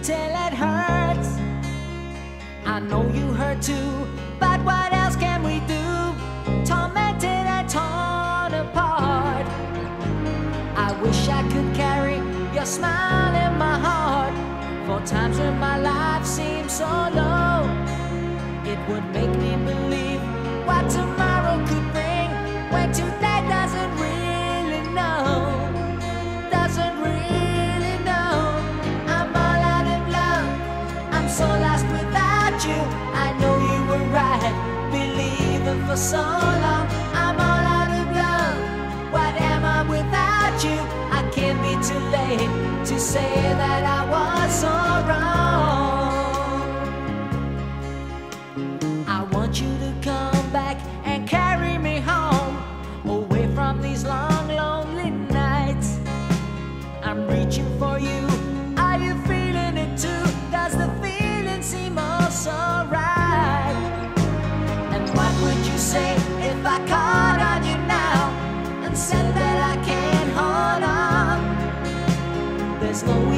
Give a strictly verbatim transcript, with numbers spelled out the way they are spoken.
till it hurts. I know you hurt too, but what else can we do? Tormented and torn apart. I wish I could carry your smile in my heart. For times when my life seems so low, it would make me believe what tomorrow could bring, when today doesn't really know, doesn't really know. I'm all out of love, I'm so lost without you. I know you were right, believing for so long. I'm all out of love, what am I without you? I can't be too late to say that I was so wrong. I want you to come back and carry me home, away from these long, lonely nights. I'm reaching for you, are you feeling it too? Does the feeling seem oh so right? And what would you say if I called on you now and said that I can't hold on? There's no